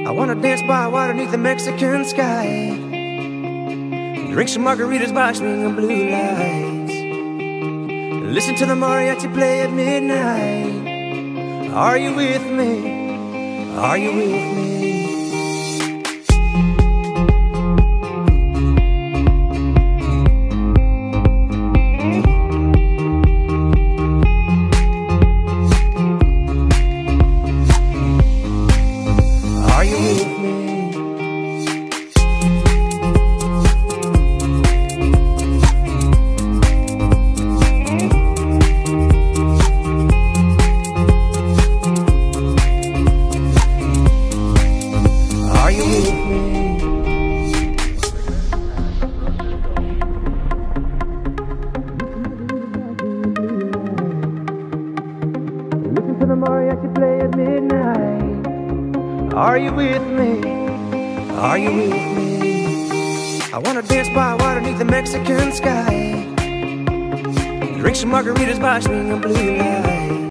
I wanna dance by water beneath the Mexican sky, drink some margaritas by swinging blue lights, listen to the mariachi play at midnight. Are you with me? Are you with me? Listen to the mariachi play at midnight. Are you with me? Are you with me? I wanna dance by water beneath the Mexican sky, drink some margaritas by swinging blue lights.